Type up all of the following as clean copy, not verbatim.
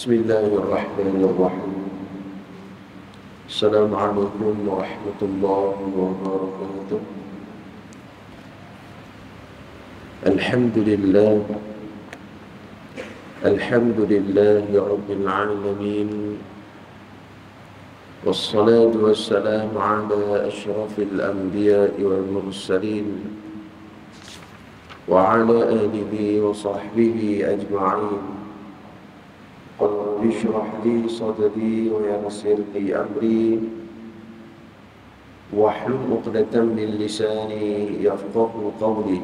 بسم الله الرحمن الرحيم. السلام عليكم ورحمة الله وبركاته. الحمد لله رب العالمين، والصلاة والسلام على أشرف الأنبياء والمرسلين وعلى آله وصحبه أجمعين. رب اشرح لي صدري ويسر لي أمري واحلل عقدة من لساني يفقه قولي.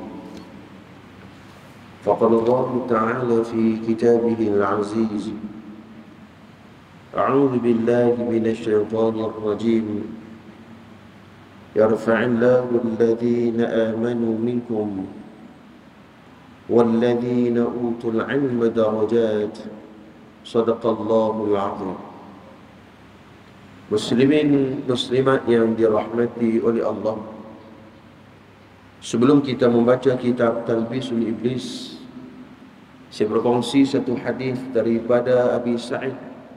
فقال الله تعالى في كتابه العزيز: أعوذ بالله من الشيطان الرجيم، يرفع الله الذين آمنوا منكم والذين أوتوا العلم درجات. Sadaqallahul Azim. Muslimin muslimat yang dirahmati oleh Allah, sebelum kita membaca kitab Talbisul Iblis, saya berkongsi satu hadis daripada Abi Sa'id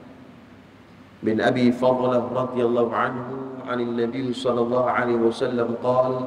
bin Abi Fadlah radhiyallahu anhu an Nabi sallallahu alaihi wasallam qala: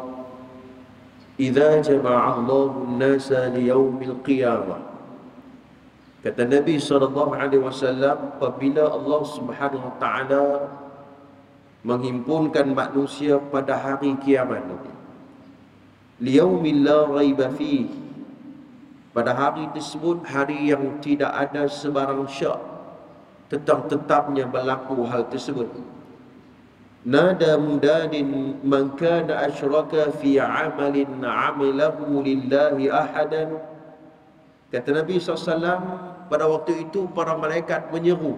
"Idza jama'a Allahu an-nasa li yaumil qiyamah." Kata Nabi SAW, apabila Allah Subhanahu Wa Taala menghimpunkan manusia pada hari kiamat nanti, liyaumil la raiba fihi, pada hari tersebut, hari yang tidak ada sebarang syak tentang tetapnya berlaku hal tersebut. Nada mudadin man kana asyraka fi amalin amilahu lillahi ahadan. Kata Nabi SAW, pada waktu itu para malaikat menyeru,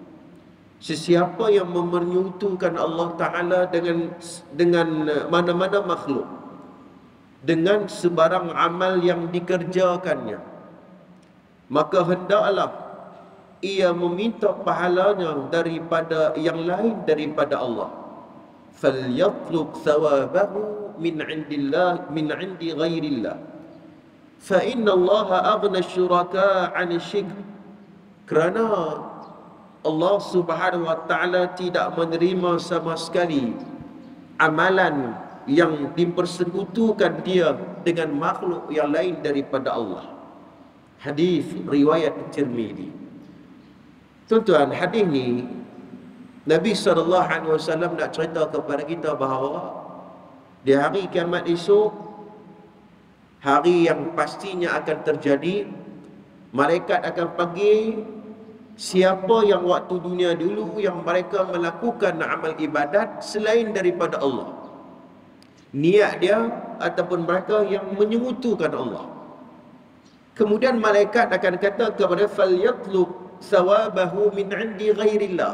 sesiapa yang memenyekutukan Allah Ta'ala dengan mana-mana makhluk, dengan sebarang amal yang dikerjakannya, maka hendaklah ia meminta pahalanya daripada yang lain daripada Allah. Falyatlub thawabahu min indi ghairillah. فَإِنَّ اللَّهَ أَغْنَى الشُّرَكَاءَ عَنِ الشِّرْكِ. Kerana Allah Subhanahu Wa Taala tidak menerima sama sekali amalan yang dipersekutukan dia dengan makhluk yang lain daripada Allah. Hadis riwayat Tirmizi. Tuan-tuan, hadis ni Nabi SAW nak cerita kepada kita bahawa di hari kiamat esok, hari yang pastinya akan terjadi, malaikat akan panggil siapa yang waktu dunia dulu yang mereka melakukan amal ibadat selain daripada Allah, niat dia ataupun mereka yang menyekutukan Allah. Kemudian malaikat akan kata kepada falyatlub thawabahu min indi ghairillah.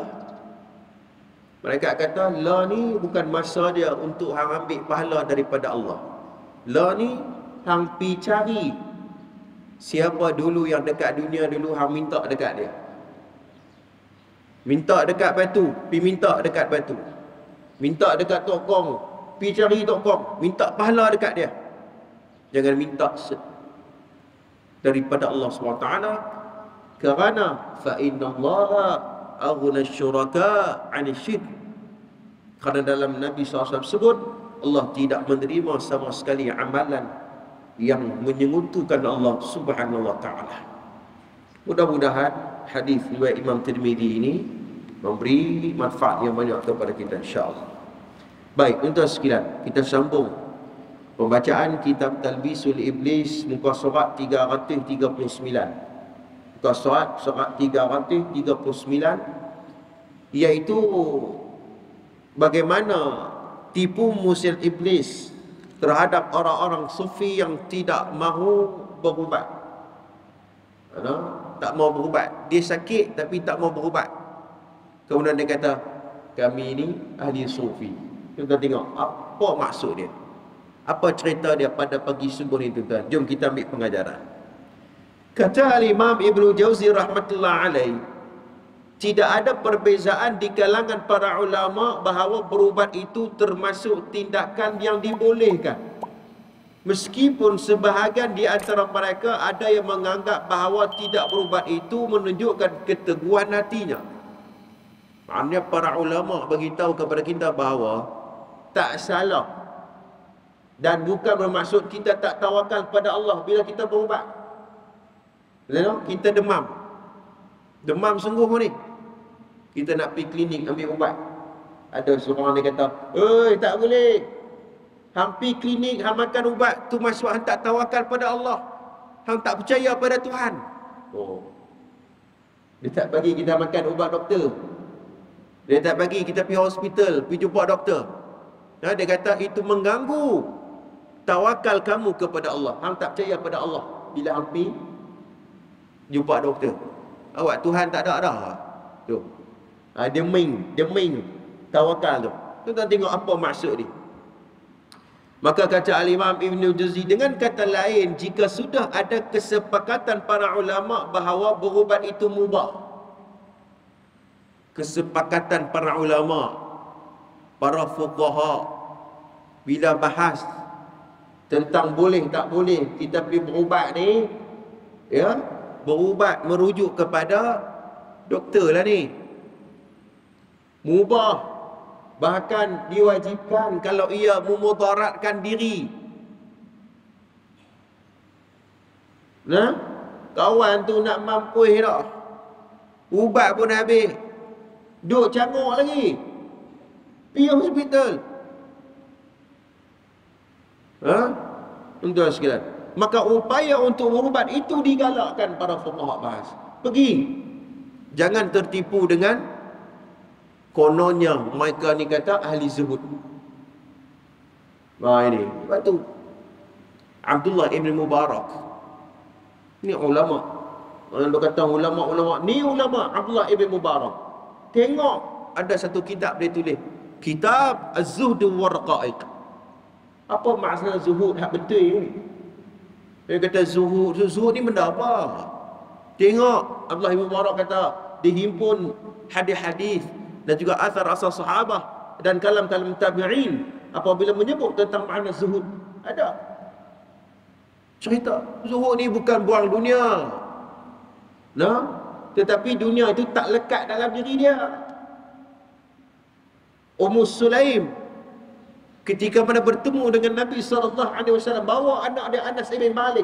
Mereka kata, la ni bukan masa dia untuk hang ambil pahala daripada Allah. La ni hang pi cari siapa dulu yang dekat dunia dulu, hang minta dekat dia. Minta dekat batu, pi minta dekat batu. Minta dekat tokong, pi cari tokong, minta pahala dekat dia. Jangan minta daripada Allah SWT, kerana fa innallaha aghna asy-syuraka 'ani syirk. Kerana dalam Nabi SAW sebut, Allah tidak menerima sama sekali amalan yang menyekutukan Allah Subhanahu Wa Taala. Mudah-mudahan hadis riwayat Imam Tirmizi ini memberi manfaat yang banyak kepada kita, insya-Allah. Baik, tuan-tuan sekalian, kita sambung pembacaan kitab Talbisul Iblis, muka surat 339. Muka surat 339, iaitu bagaimana tipu musil iblis terhadap orang-orang sufi yang tidak mahu berubat. Tak mau berubat. Dia sakit tapi tak mau berubat. Kemudian dia kata, kami ini ahli sufi. Kita tengok apa maksud dia, apa cerita dia pada pagi subuh ni, tuan-tuan. Jom kita ambil pengajaran. Kata Al-Imam Ibnu Jauzi rahmatullah alaih, tidak ada perbezaan di kalangan para ulama bahawa berubat itu termasuk tindakan yang dibolehkan. Meskipun sebahagian di antara mereka ada yang menganggap bahawa tidak berubat itu menunjukkan keteguhan hatinya. Maknanya para ulama beritahu kepada kita bahawa tak salah dan bukan bermaksud kita tak tawakal pada Allah bila kita berubat. Kita demam sungguh ni, kita nak pergi klinik ambil ubat. Ada seorang dia kata, tak boleh, hang pergi klinik, hang makan ubat tu maksud hang tak tawakal pada Allah, hang tak percaya pada Tuhan. Dia tak bagi kita makan ubat doktor, dia tak bagi kita pergi hospital, pergi jumpa doktor. Dia kata itu mengganggu tawakal kamu kepada Allah. Hang tak percaya pada Allah bila hang pergi jumpa doktor. Awak Tuhan tak ada tu. Dia main tawakal tu. Kita tengok apa maksud dia. Maka kata Al-Imam Ibn Jauzi, dengan kata lain, jika sudah ada kesepakatan para ulama bahawa berubat itu mubah, kesepakatan para ulama, para fuqaha, bila bahas tentang boleh tak boleh kita pergi berubat ni, berubat merujuk kepada doktor lah ni, mubah, bahkan diwajibkan kalau ia memudaratkan diri. Kawan tu nak mampus dah, ubat pun habis, duk canguk lagi, pergi hospital. Tuan-tuan sekalian, maka upaya untuk berubat itu digalakkan para fuqaha bahas. Pergi, jangan tertipu dengan kononnya mereka ni kata ahli zuhud. Ini sebab tu Abdullah ibn Mubarak ni ulama. Orang berkata ulama-ulama, ni ulama Abdullah ibn Mubarak. Tengok ada satu kitab dia tulis, Kitab Az-Zuhd wa Raqaiq. Apa maksud zuhud hak betul ni? Dia kata zuhud ni benda apa? Tengok Abdullah ibn Mubarak kata dihimpun hadis-hadis dan juga asar-asar sahabah dan kalam-kalam tabi'in apabila menyebut tentang makna zuhud. Ada cerita zuhud ni bukan buang dunia, tetapi dunia itu tak lekat dalam diri dia. Ummu Sulaim ketika mana bertemu dengan Nabi SAW, bawa anak dia Anas bin Malik.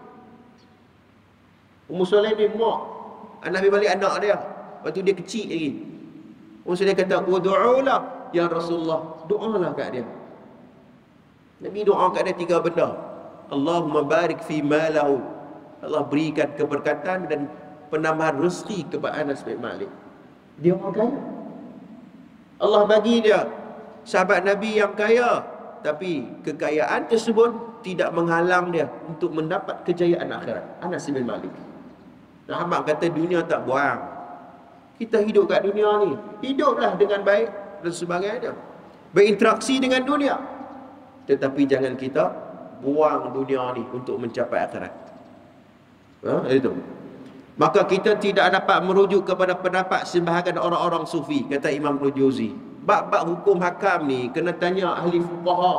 Ummu Sulaim ni mak Anas bin Malik, anak dia waktu dia kecil lagi. Ummu Sulaim kata, "Ud'ulah ya Rasulullah." Doalah kat dia. Nabi doa kat dia 3 benda. Allahumma barik fi malahu, Allah berikan keberkatan dan penambahan rezeki kepada Anas bin Malik. Dia orang kaya, Allah bagi dia sahabat Nabi yang kaya, tapi kekayaan tersebut tidak menghalang dia untuk mendapat kejayaan akhirat. Anas bin Malik. Ahmad kata dunia tak buang. Kita hidup kat dunia ni, hiduplah dengan baik dan sebagainya, berinteraksi dengan dunia, tetapi jangan kita buang dunia ni untuk mencapai akhirat. Itu. Maka kita tidak dapat merujuk kepada pendapat sebahagian orang-orang sufi, kata Imam Ibn Jauzi. Bab-bab hukum hakam ni kena tanya ahli fuqaha.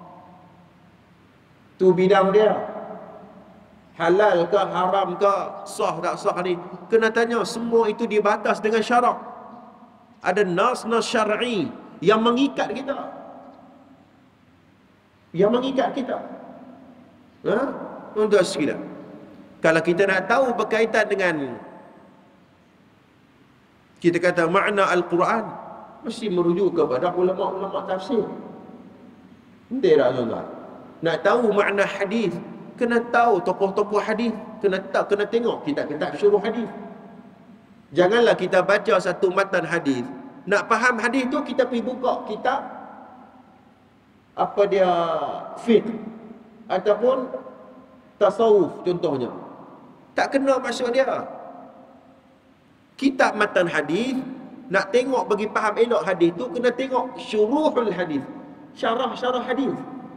Tu bidang dia. Halal ke haram ke, sah tak sah ni, kena tanya. Semua itu dibatas dengan syarak. Ada nas-nas syar'i yang mengikat kita. Yang mengikat kita. Untuk sekalian, kalau kita nak tahu berkaitan dengan, kita kata makna Al-Quran, mesti merujuk kepada ulama-ulama tafsir. Betul tak tuan-tuan? Nak tahu makna hadis, kena tahu tokoh-tokoh hadis, kena tengok kitab-kitab syuruh hadis. Janganlah kita baca satu matan hadis, nak faham hadis tu kita pergi buka kitab apa dia, fiqh ataupun tasawuf contohnya. Tak kena maksud dia. Kitab matan hadis, nak tengok bagi faham elok hadis tu, kena tengok syuruhul hadis, syarah-syarah hadis.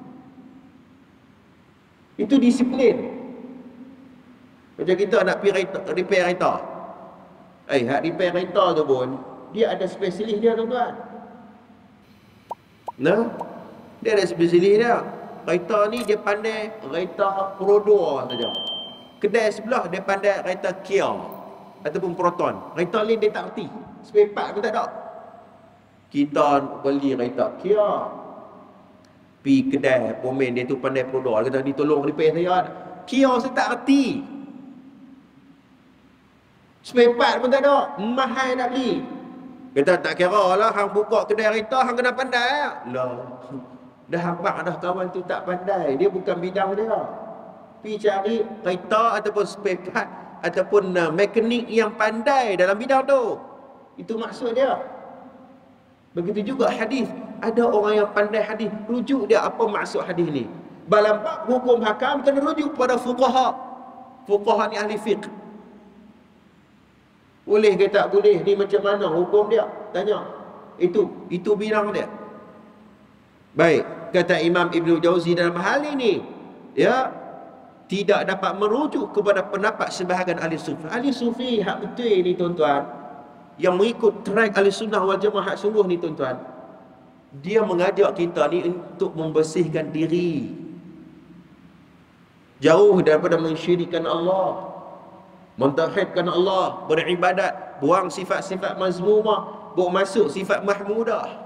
Itu disiplin. Macam kita nak pergi repair kereta. Hak repair kereta tu pun dia ada spesialis dia tuan-tuan. Dia ada spesialis dia. kereta ni dia pandai kereta Perodor saja. Kedai sebelah dia pandai kereta Kia ataupun Proton. Kereta lain dia tak erti. Spare part pun tak ada. Kita beli kereta Kia, pergi kedai pomen dia tu pandai Perodor, dia kata ni tolong repair saya. Kia saya tak erti. Spare part pun tak ada. Mahal nak beli. Kata tak kira lah, hang buka kedai kereta, hang kena pandai lah. Dah hambat dah kawan tu tak pandai. Dia bukan bidang dia. Pergi cari kereta ataupun spare part ataupun mekanik yang pandai dalam bidang tu. Itu maksud dia. Begitu juga hadis. Ada orang yang pandai hadis. Rujuk dia apa maksud hadis ni. Dalam bab hukum hakam kena rujuk pada fuqaha. Fuqaha ni ahli fiqh. Boleh ke tak boleh? Ni macam mana hukum dia? Tanya. Itu bidang dia. Baik, kata Imam Ibn Jauzi dalam hal ini, ya, tidak dapat merujuk kepada pendapat sebahagian ahli sufi. Ahli sufi hak betul ni tuan-tuan, yang mengikut track ahli sunnah wal jamaah hak sungguh ni tuan-tuan, dia mengajak kita ni untuk membersihkan diri, jauh daripada mensyirikkan Allah, mentauhidkan Allah, beribadat, buang sifat-sifat mazmumah, bawa masuk sifat mahmudah.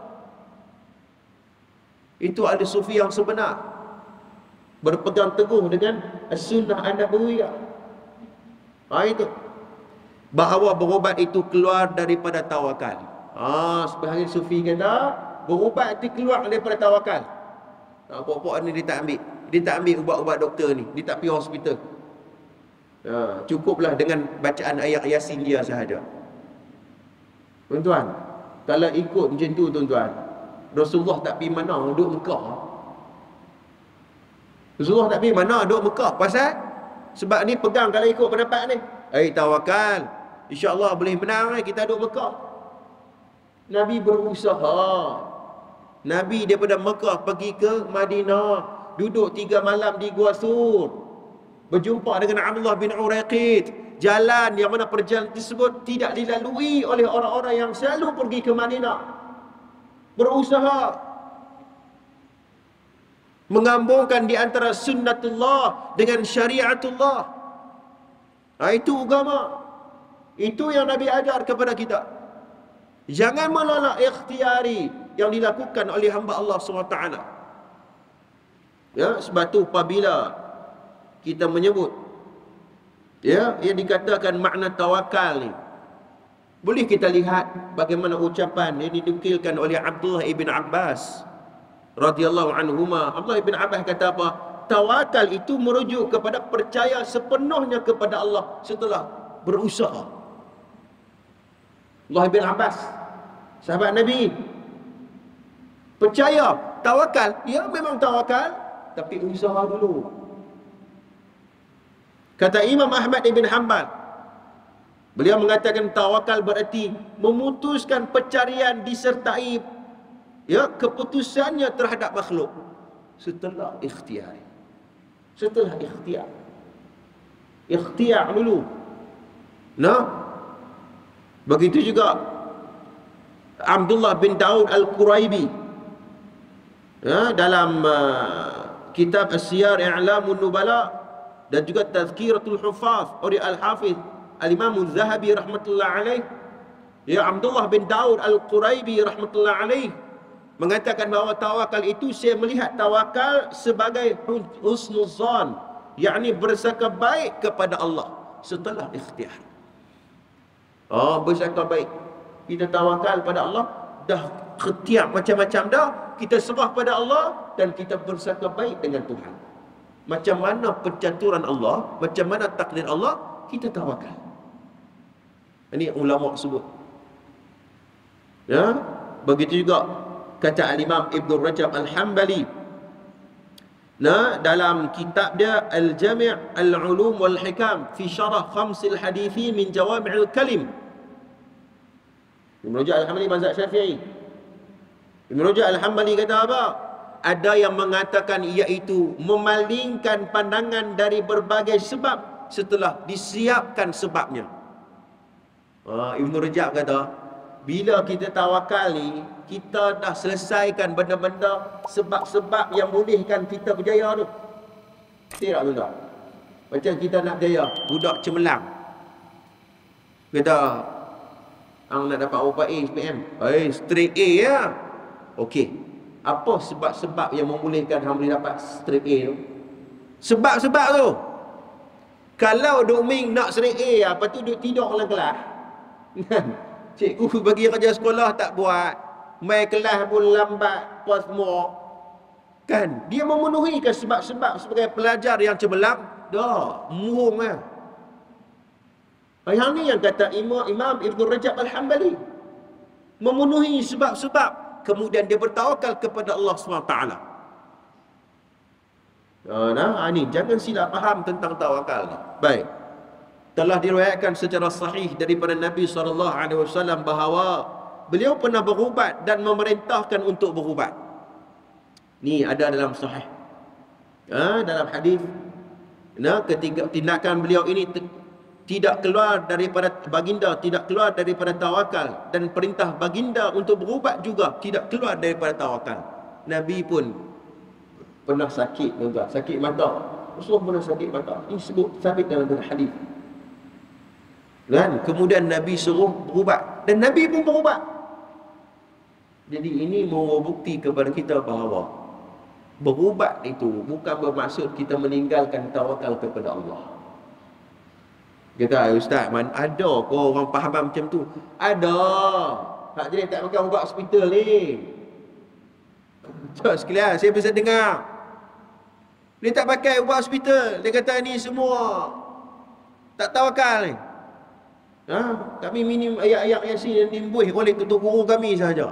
Itu ahli sufi yang sebenar, berpegang teguh dengan sunnah an-nabawiyah. Itu bahawa berubat itu keluar daripada tawakal. Sebahagian sufi kata berubat itu keluar daripada tawakal. Pokok-pokok ni dia tak ambil ubat-ubat doktor ni, dia tak pergi hospital. Cukuplah dengan bacaan ayat Yasin dia sahaja. Tuan-tuan, kalau ikut macam tu tuan-tuan, Rasulullah tak pergi mana, duduk Mekah. Rasulullah tak pergi mana, duduk Mekah. Pasal? Sebab ni pegang kalau ikut pendapat ni. Tawakal, InsyaAllah boleh menang, kita duduk Mekah. Nabi berusaha. Nabi daripada Mekah pergi ke Madinah, duduk 3 malam di Gua Sur, berjumpa dengan Abdullah bin Uraiqid. Jalan yang mana perjalanan tersebut tidak dilalui oleh orang-orang yang selalu pergi ke Madinah. Berusaha menggabungkan di antara sunnatullah dengan syariatullah. Itu agama. Itu yang Nabi ajar kepada kita. Jangan menolak ikhtiari yang dilakukan oleh hamba Allah SWT. Ya, sebab tu apabila kita menyebut, ya, yang dikatakan makna tawakal ni, boleh kita lihat bagaimana ucapan yang dinukilkan oleh Abdullah ibn Abbas radhiyallahu anhuma. Abdullah ibn Abbas kata apa? Tawakal itu merujuk kepada percaya sepenuhnya kepada Allah setelah berusaha. Abdullah ibn Abbas, sahabat Nabi, percaya tawakal, ya memang tawakal, tapi usaha dulu. Kata Imam Ahmad ibn Hanbal, beliau mengatakan tawakal berarti memutuskan pencarian disertai, ya, keputusannya terhadap makhluk setelah ikhtiar. Setelah ikhtiar. Ikhtiar dulu. Begitu juga Abdullah bin Daud Al-Quraibi, ya, dalam kitab As-Siyar I'lamun Nubala dan juga Tazkiratul Hufaz oleh Al-Hafiz Al-Imam Az-Zahabi rahmatullah alaih, ya, Abdullah bin Daud Al-Quraibi rahmatullah alaih mengatakan bahawa tawakal itu, saya melihat tawakal sebagai husnuzan, yakni bersangka baik kepada Allah setelah ikhtiar. Bersangka baik. Kita tawakal pada Allah, dah ikhtiar macam-macam dah, kita serah pada Allah dan kita bersangka baik dengan Tuhan. Macam mana pencaturan Allah, macam mana takdir Allah, kita tawakal. Ini ulama sebut. Ya, begitu juga kata Al-Imam Ibn Rajab Al-Hambali, dalam kitab dia Al-Jami' Al-Ulum Wal-Hikam fi syarah Khamsil Hadithi min Jawami'il Kalim. Ibn Rajab Al-Hambali mazhab Syafi'i. Ibn Rajab Al-Hambali kata apa? Ada yang mengatakan iaitu memalingkan pandangan dari berbagai sebab setelah disiapkan sebabnya. Ibn Rajab kata, bila kita tawakal ni, kita dah selesaikan benda-benda sebab-sebab yang bolehkan kita berjaya tu. Tidak tuan-tuan? Macam kita nak berjaya, budak cemerlang. Kata, hang nak dapat berapa A SPM? Straight A ya. Okey. Apa sebab-sebab yang membolehkan hang boleh dapat straight A tu? Sebab-sebab tu. Kalau duk ming nak straight A, apa tu duk tidur dalam kelas. Cikgu bagi kerja sekolah tak buat, mai kelas pun lambat, post more. Kan? Dia memenuhi kan sebab-sebab sebagai pelajar yang cemerlang? Dah, murung lah. Yang ni yang kata Imam Ibn Rajab Al-Hambali. Memenuhi sebab-sebab, kemudian dia bertawakal kepada Allah SWT. Ini jangan silap faham tentang tawakal ni. Baik. Telah diriwayatkan secara sahih daripada Nabi SAW bahawa beliau pernah berubat dan memerintahkan untuk berubat. Ni ada dalam sahih. Dalam hadis, ketika tindakan beliau ini tidak keluar daripada baginda, tidak keluar daripada tawakal, dan perintah baginda untuk berubat juga tidak keluar daripada tawakal. Nabi pun pernah sakit, tuan-tuan, sakit mata. Rasulullah pernah sakit mata. Ini sebut sabit dalam hadis. Kan? Kemudian Nabi suruh berubat, dan Nabi pun berubat. Jadi ini membukti kepada kita bahawa berubat itu bukan bermaksud kita meninggalkan tawakal kepada Allah. Kata, Ustaz, mana ada kau orang faham macam tu? Ada. Tak jadi tak makan ubat hospital ni. Cok sekalian, saya bisa dengar. Dia tak pakai ubat hospital. Dia kata ni semua tak tawakal ni. Kami minim ayat-ayat Yasin yang dimbuih oleh ketua guru kami sahaja.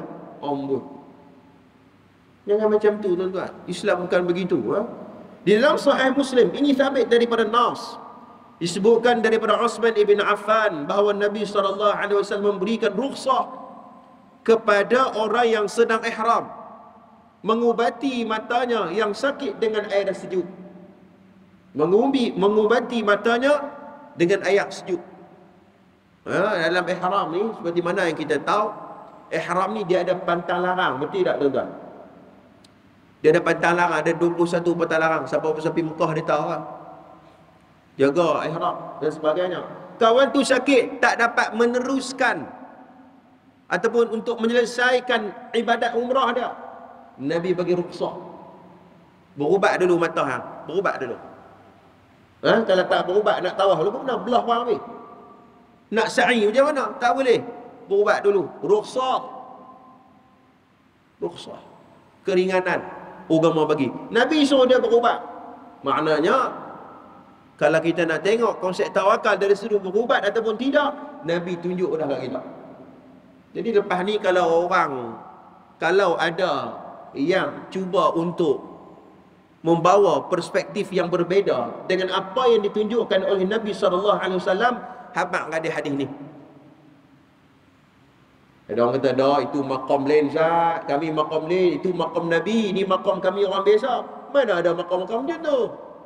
Jangan macam tu, tuan-tuan. Islam bukan begitu. Di dalam Sahih Muslim, ini sabit daripada Nas, disebutkan daripada Utsman ibn Affan bahawa Nabi SAW memberikan rukhsah kepada orang yang sedang ihram mengubati matanya yang sakit dengan air sejuk. Mengubati matanya dengan air sejuk. Dalam ihram ni, seperti mana yang kita tahu, ihram ni dia ada pantang larang, betul tak tuan-tuan? Dia ada pantang larang, ada 21 pantang larang. Siapa sampai Mekah dia tahu lah. Jaga ihram dan sebagainya. Kawan tu sakit, tak dapat meneruskan ataupun untuk menyelesaikan ibadat umrah dia, Nabi bagi rukhsah. Berubat dulu mata hang, berubat dulu. Kalau tak berubat nak tawaf dulu, nak belah orang habis. Nak sa'i macam mana? Tak boleh. Berubat dulu. Rukhsah. Keringanan agama bagi. Nabi suruh dia berubat. Maknanya, kalau kita nak tengok konsep tawakal dari sudut berubat ataupun tidak, Nabi tunjuk dah kat kita. Jadi lepas ni kalau ada yang cuba untuk membawa perspektif yang berbeza dengan apa yang ditunjukkan oleh Nabi SAW, habaq kat hadis ni. Ada orang kata, dah itu maqam lain Zat, kami maqam lain, itu maqam Nabi, ini maqam kami orang biasa. Mana ada maqam-maqam macam tu?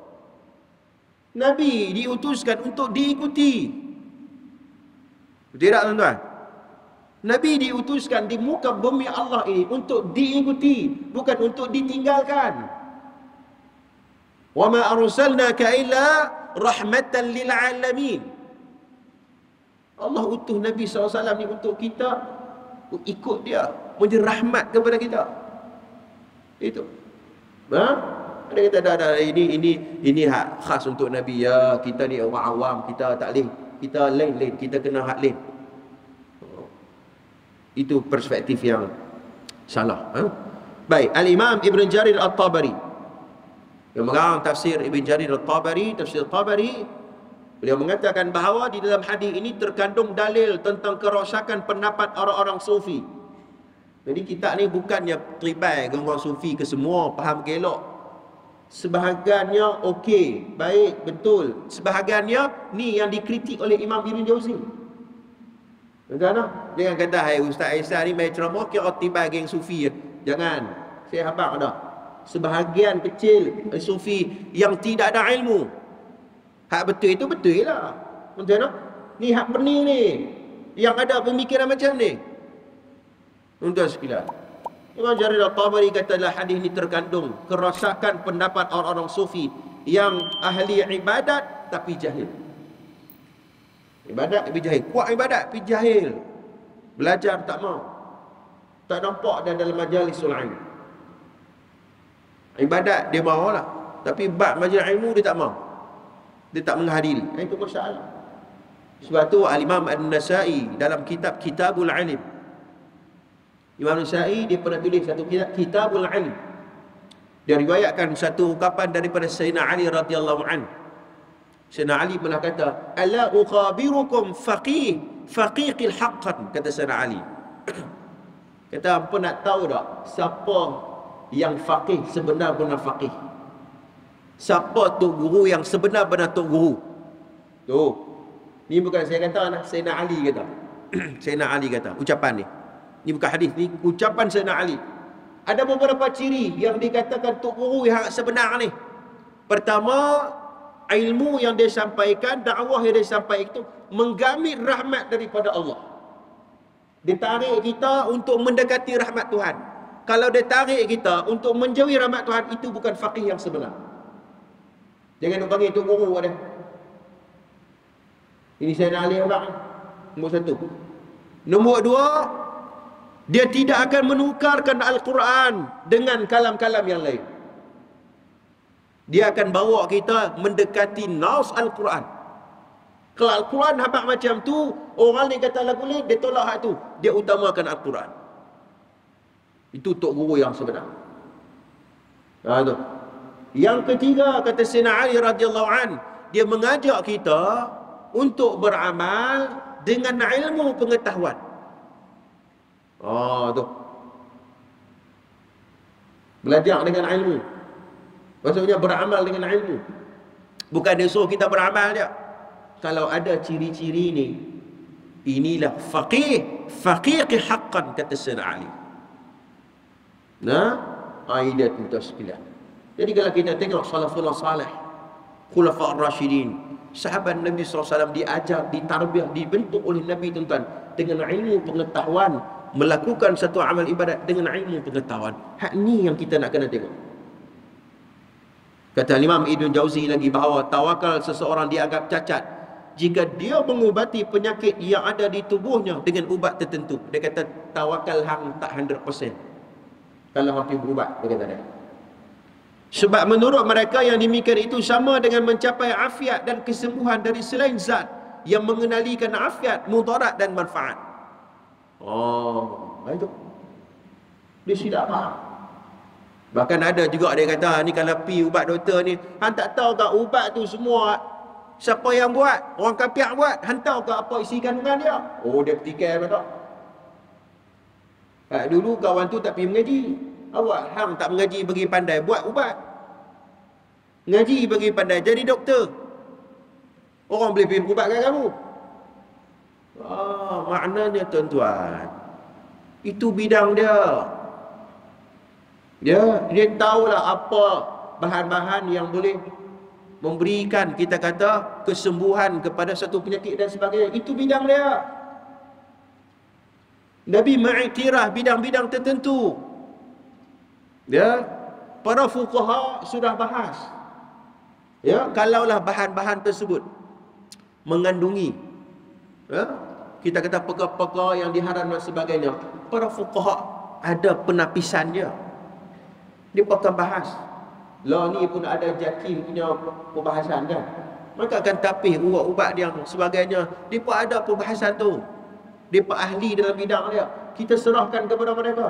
Nabi diutuskan untuk diikuti. Betul tak tuan-tuan? Nabi diutuskan di muka bumi Allah ini untuk diikuti, bukan untuk ditinggalkan. Wa ma arsalnaka illa rahmatan lil alamin. Allah utuh Nabi SAW ni untuk kita ikut dia, menjadi rahmat kepada kita. Itu. Ada kata dah ini hak khas untuk Nabi ya. Kita ni orang awam, kita tak leh. Kita lain, kita kena hak lain. Itu perspektif yang salah. Baik, Al-Imam Ibn Jarir At-Tabari, yang mengarang tafsir Ibn Jarir At-Tabari, tafsir Tabari, beliau mengatakan bahawa di dalam hadis ini terkandung dalil tentang kerosakan pendapat orang-orang sufi. Jadi kita ni bukannya tribai dengan orang sufi ke semua faham gelok. Sebahagiannya okey, baik, betul. Sebahagiannya ni yang dikritik oleh Imam Ibn Jauzi. Jangan kata, hai Ustaz Aisyah ni main ceramah kira tiba geng sufi. Jangan. Saya habaq dah. Sebahagian kecil sufi yang tidak ada ilmu. Hak betul itu betul lah. Macam mana? Ni hak benih ni. Yang ada pemikiran macam ni. Untuk sekalian, Imam Jarir At-Tabari kata dalam hadis ini terkandung kerosakan pendapat orang-orang sufi yang ahli ibadat tapi jahil. Ibadat tapi jahil. Kuat ibadat tapi jahil. Belajar tak mau. Tak nampak dia dalam majalisul ilmu. Ibadat dia mau lah, tapi bab majlis ilmu dia tak mau. Dia tak menghadiri. Itu masalah. Sebab tu Al-Imam An-Nasa'i dalam kitab Kitabul Ilm, Imam An-Nasa'i dia pernah tulis satu kitab Kitabul Ilm. Dia riwayatkan satu ungkapan daripada Sayyidina Ali radhiyallahu anhu. Sayyidina Ali pernah kata, "Ala ukhabirukum faqiqil haqqan," kata Sayyidina Ali. Kata, apa nak tahu tak siapa yang faqih sebenar-benar faqih? Siapa tok guru yang sebenar-benar tok guru? Tu. Ni bukan saya kata, Sayyidina Ali kata. Sayyidina Ali kata ucapan ni. Ni bukan hadis, ni ucapan Sayyidina Ali. Ada beberapa ciri yang dikatakan tok guru yang sebenar ni. Pertama, ilmu yang dia sampaikan, dakwah yang dia sampaikan itu menggamit rahmat daripada Allah. Dia tarik kita untuk mendekati rahmat Tuhan. Kalau dia tarik kita untuk menjauhi rahmat Tuhan, itu bukan faqih yang sebenar. Jangan nak panggil tok guru ada. Ini Sayyidina Ali orang. Nombor satu. Nombor dua, dia tidak akan menukarkan Al-Quran dengan kalam-kalam yang lain. Dia akan bawa kita mendekati nas Al-Quran. Kalau Al-Quran habaq macam tu, orang ni kata lagu lain, dia tolak hak tu. Dia utamakan Al-Quran. Itu tok guru yang sebenar. Tu. Yang ketiga, kata Sayyidina Ali radhiyallahu an, dia mengajak kita untuk beramal dengan ilmu pengetahuan. Tu. Belajar dengan ilmu. Maksudnya beramal dengan ilmu. Bukan dia suruh kita beramal je. Kalau ada ciri-ciri ni, inilah faqih haqqan, kata Sayyidina Ali. Aidat mutasqilah. Jadi kalau kita tengok salafullah salih, khulafa ar-rasyidin, sahabat Nabi SAW diajar, ditarbiah, dibentuk oleh Nabi tuan-tuan dengan ilmu pengetahuan, melakukan satu amal ibadat dengan ilmu pengetahuan. Hak ni yang kita nak kena tengok. Kata Imam Ibn Jauzi lagi bahawa tawakal seseorang dianggap cacat jika dia mengubati penyakit yang ada di tubuhnya dengan ubat tertentu. Dia kata tawakal hang tak 100% kalau hang pergi berubat, dia kata dia. Sebab menurut mereka yang demikian itu sama dengan mencapai afiat dan kesembuhan dari selain zat yang mengenalikan afiat, mudarat dan manfaat. Itu dia tidak faham. Bahkan ada juga dia kata, ni kalau pi ubat doktor ni, hang tak tahu tak ubat tu semua siapa yang buat? Orang kafir buat. Hang tahu ke apa isi kandungan dia? Dia petikai apa tak? Dulu kawan tu tak pergi mengaji. Awak hang tak mengaji bagi pandai buat ubat. Ngaji bagi pandai jadi doktor. Orang boleh pergi berubatkan kamu. Maknanya tuan-tuan, itu bidang dia. Dia tahulah apa bahan-bahan yang boleh memberikan, kita kata, kesembuhan kepada satu penyakit dan sebagainya. Itu bidang dia. Nabi mengiktiraf bidang-bidang tertentu. Para fuqaha sudah bahas. Kalaulah bahan-bahan tersebut mengandungi, kita kata perkara-perkara yang diharam dan sebagainya, para fuqaha ada penapisannya. Dia akan bahas. Ni pun ada Jakim punya perbahasan kan. Maka akan tapis ubat-ubat yang sebagainya. Dia pun ada perbahasan tu. Dia pun ahli dalam bidang dia. Kita serahkan kepada mereka.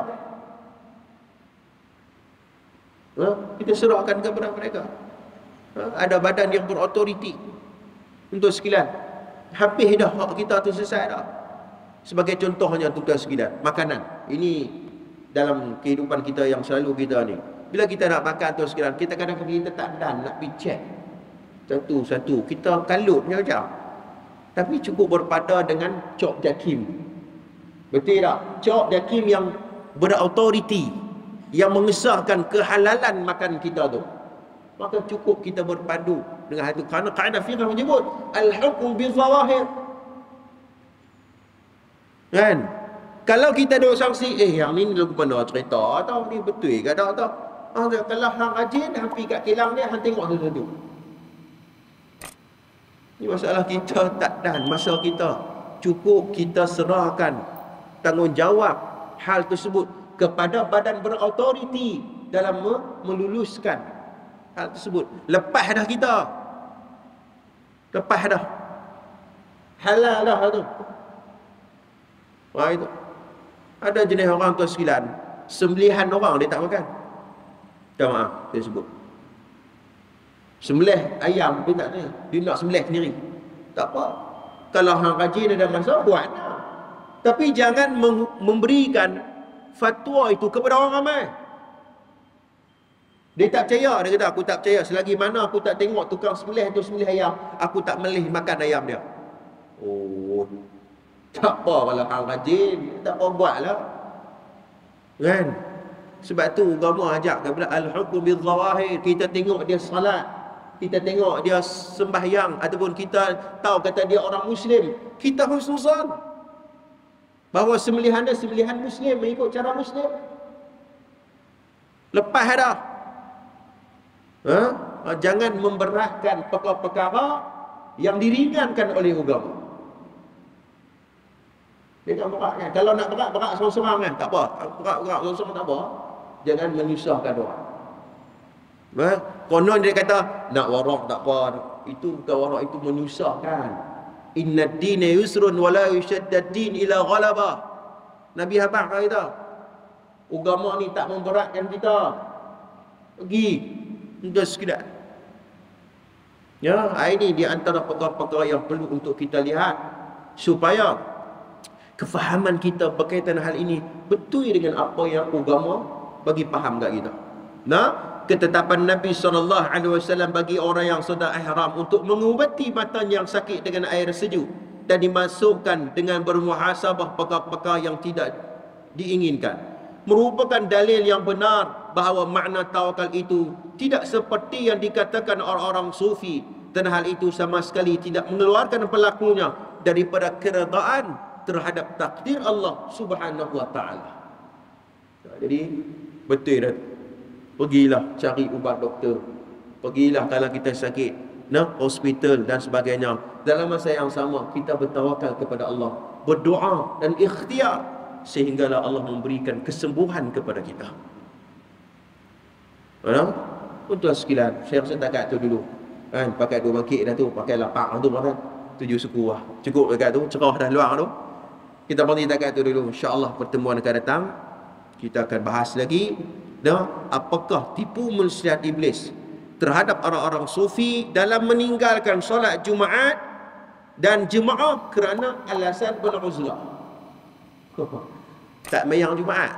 Kita serahkan kepada mereka. Ada badan yang berautoriti untuk sekalian. Habis dah hak kita tu selesai dah. Sebagai contohnya tuan-tuan sekalian, makanan. Ini dalam kehidupan kita yang selalu kita ni. Bila kita nak makan tuan sekalian, kita kadang-kadang kita tak dan nak pergi check satu-satu. Kita kalut punya macam. Tapi cukup berpada dengan cok Jakim. Betul tak? Cok Jakim yang berautoriti, yang mengesahkan kehalalan makan kita tu. Maka cukup kita berpadu dengan hal itu. Kerana kaedah fiqh menyebut al-hukm bi-zawahir. Kan? Kalau kita duk sangsi, yang ni lagu mana cerita tau, ni betul ke tak tau. Kalau hang rajin, hang pergi kat kilang dia, hang tengok tu. Ini masalah kita tak dan masa kita. Cukup kita serahkan tanggungjawab hal tersebut kepada badan berautoriti dalam meluluskan hal tersebut. Lepas dah kita. Lepas dah. Halal dah tu. Wah itu. Ada jenis orang tu sekalian, sembelihan orang dia tak makan. Minta maaf, dia sebut. Sembelih ayam dia tak ni. Dia nak sembelih sendiri. Tak apa. Kalau hang rajin ada masa, buat lah. Tapi jangan memberikan fatwa itu kepada orang ramai. Dia tak percaya, dia kata aku tak percaya selagi mana aku tak tengok tukang sembelih tu sembelih ayam, aku tak melih makan ayam dia. Oh, tak apa kalau hang rajin, tak apa buatlah. Kan? Sebab tu agama ajak kepada al-hukm bil-zawahir. Kita tengok dia salat, kita tengok dia sembahyang, ataupun kita tahu kata dia orang Muslim, kita husnuzan bahawa sembelihan dia sembelihan Muslim, mengikut cara Muslim. Lepas dah. Jangan memberatkan perkara-perkara yang diringankan oleh agama. Jangan beratkan. Kalau nak berat sorang-sorang kan, tak apa. Berat sorang-sorang tak apa. Jangan menyusahkan orang. Konon dia kata nak warak tak apa. Itu bukan warak, itu menyusahkan. Inna ad-dina yusrun wa la yushaddad din ila ghalabah. Nabi habaq kata, agama ni tak memberatkan kita. Pergi sudah sekedar. Ya, ini di antara perkara-perkara yang perlu untuk kita lihat supaya kefahaman kita berkaitan hal ini betul dengan apa yang agama bagi faham kat kita. Nah, ketetapan Nabi SAW bagi orang yang sedang ihram untuk mengubati matanya yang sakit dengan air sejuk dan dimasukkan dengan bermuhasabah perkara-perkara yang tidak diinginkan, merupakan dalil yang benar bahawa makna tawakal itu tidak seperti yang dikatakan orang-orang sufi, dan hal itu sama sekali tidak mengeluarkan pelakunya daripada keredaan terhadap takdir Allah Subhanahu wa taala. Jadi betul dah. Pergilah cari ubat doktor. Pergilah kalau kita sakit, hospital dan sebagainya. Dalam masa yang sama kita bertawakal kepada Allah, berdoa dan ikhtiar sehinggalah Allah memberikan kesembuhan kepada kita. Untuk sekalian, saya rasa takat tu dulu. Kan, pakai dua bangkit dah tu, pakai lapak tu kan. 7 suku lah. Cukup dekat tu, cerah dah luar tu. Kita berhenti takat tu dulu. Insya-Allah pertemuan akan datang kita akan bahas lagi, apakah tipu muslihat iblis terhadap orang-orang sufi dalam meninggalkan solat Jumaat dan jemaah kerana alasan beruzlah. Tak mayang Jumaat.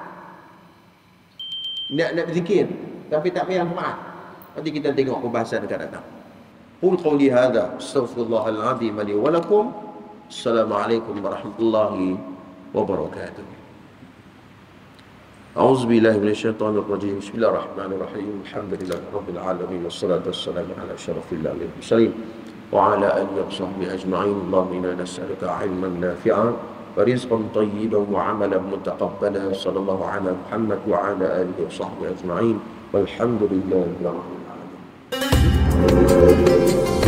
Nak berzikir tapi tak mayang Jumaat. Nanti kita tengok pembahasan akan datang. Qul qawli hadza astaghfirullahal azim li wa lakum. Assalamualaikum warahmatullahi wabarakatuh. A'udzu billahi minasyaitonir rajim. Bismillahirrahmanirrahim. Alhamdulillahirabbil alamin wassalatu wassalamu ala asyrafil mursalin wa ala alihi washabbihi ajma'in. Allahumma inna nas'aluka 'ilman nafi'an wa rizqan thayyiban wa 'amalan mutaqabbalan. Sallallahu ala Muhammad wa ala alihi washabbihi ajma'in. Walhamdulillahi rabbil alamin.